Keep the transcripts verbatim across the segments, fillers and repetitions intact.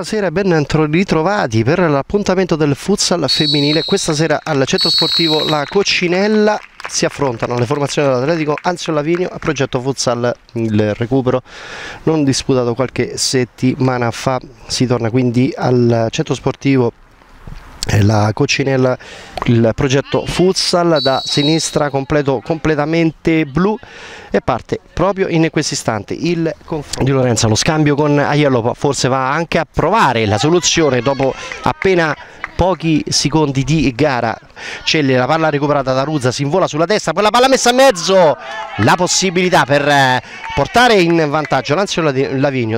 Buonasera e ben ritrovati per l'appuntamento del futsal femminile. Questa sera al centro sportivo La Coccinella si affrontano le formazioni dell'Atletico Anzio Lavinio a progetto futsal. Il recupero non disputato qualche settimana fa, si torna quindi al centro sportivo La Coccinella, il progetto futsal da sinistra completo completamente blu, e parte proprio in questo istante il confronto di Lorenzo. Lo scambio con Aiello forse va anche a provare la soluzione dopo appena pochi secondi di gara. Celle, la palla recuperata da Ruzza, si invola sulla destra, poi la palla messa a mezzo, la possibilità per portare in vantaggio l'Anzio Lavinio.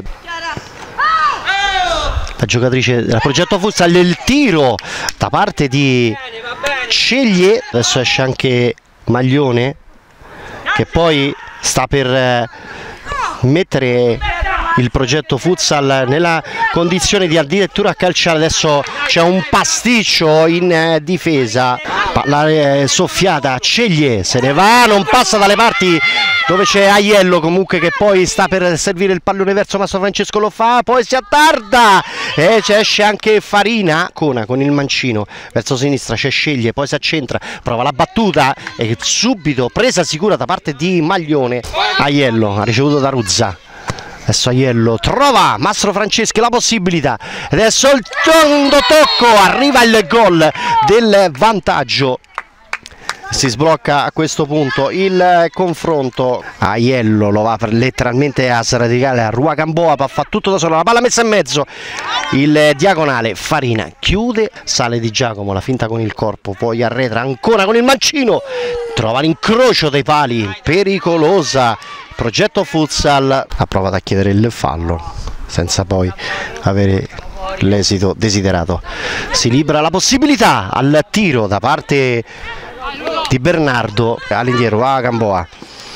La giocatrice del progetto futsal, il tiro da parte di Ceglie, adesso esce anche Maglione che poi sta per mettere il progetto futsal nella condizione di addirittura calciare. Adesso c'è un pasticcio in difesa, la soffiata, Ceglie se ne va, non passa dalle parti dove c'è Aiello comunque che poi sta per servire il pallone verso Mastro Francesco, lo fa, poi si attarda e esce anche Farina Cona con il mancino verso sinistra, c'è Ceglie, poi si accentra, prova la battuta e subito presa sicura da parte di Maglione. Aiello ha ricevuto da Ruzza, adesso Aiello trova Mastro Franceschi la possibilità, adesso il tondo tocco, arriva il gol del vantaggio. Si sblocca a questo punto il confronto. Aiello lo va per letteralmente a sradicare a Rua Gamboa, fa tutto da solo, la palla messa in mezzo, il diagonale, Farina chiude, sale Di Giacomo, la finta con il corpo, poi arretra ancora con il mancino, trova l'incrocio dei pali, pericolosa. Progetto futsal ha provato a chiedere il fallo senza poi avere l'esito desiderato. Si libera la possibilità al tiro da parte di Bernardo, all'indietro va Gamboa,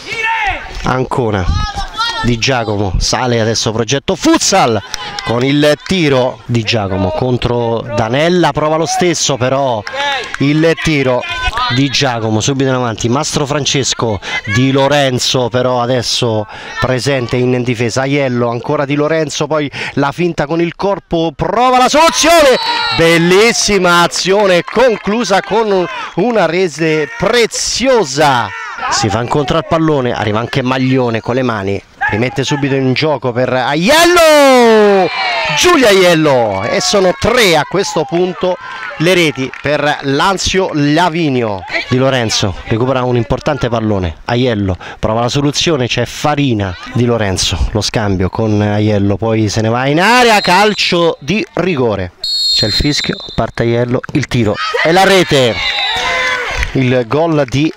Ancona, Di Giacomo, sale adesso progetto futsal con il tiro, Di Giacomo contro Danella, prova lo stesso però il tiro, Di Giacomo subito in avanti, Mastro Francesco, Di Lorenzo però adesso presente in difesa, Aiello, ancora Di Lorenzo, poi la finta con il corpo, prova la soluzione, bellissima azione conclusa con una rete preziosa. Si fa incontrare il pallone, arriva anche Maglione con le mani, rimette subito in gioco per Aiello, Giulia Aiello, e sono tre a questo punto le reti per l'Anzio Lavinio. Di Lorenzo recupera un importante pallone, Aiello prova la soluzione, c'è Farina, Di Lorenzo lo scambio con Aiello, poi se ne va in area, calcio di rigore, c'è il fischio, parte Aiello, il tiro e la rete, il gol di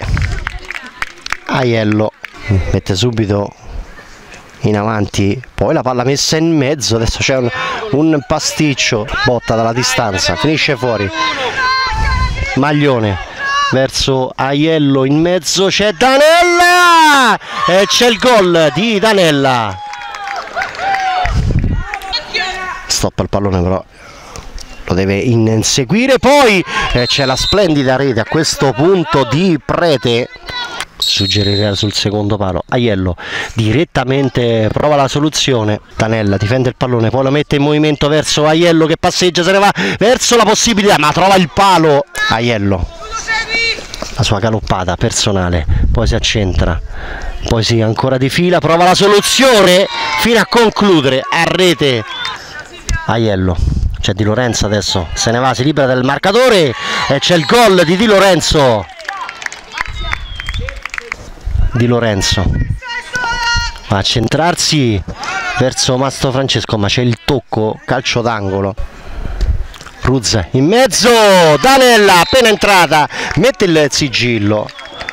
Aiello, mette subito in avanti, poi la palla messa in mezzo, adesso c'è un, un pasticcio, botta dalla distanza, finisce fuori, Maglione verso Aiello, in mezzo c'è Danella e c'è il gol di Danella. Stoppa il pallone però lo deve inseguire, poi c'è la splendida rete a questo punto di Prete, suggerirà sul secondo palo, Aiello direttamente prova la soluzione, Danella difende il pallone, poi lo mette in movimento verso Aiello che passeggia, se ne va verso la possibilità ma trova il palo, Aiello la sua galoppata personale, poi si accentra, poi sì ancora di fila, prova la soluzione fino a concludere a rete Aiello. C'è Di Lorenzo adesso, se ne va, si libera del marcatore e c'è il gol di Di Lorenzo. Di Lorenzo va a centrarsi verso Mastro Francesco ma c'è il tocco, calcio d'angolo, Ruzza in mezzo, Danella appena entrata mette il sigillo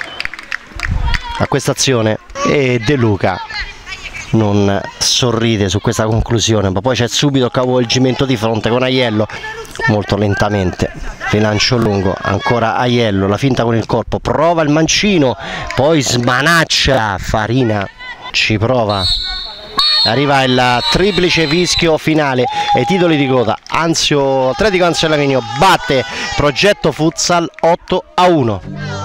a questa azione e De Luca non sorride su questa conclusione, ma poi c'è subito capovolgimento di fronte con Aiello, molto lentamente, rilancio lungo, ancora Aiello, la finta con il corpo, prova il mancino, poi smanaccia Farina, ci prova, arriva il triplice fischio finale e titoli di coda. Anzio, Atletico Anzio Lavinio batte progetto futsal otto a uno.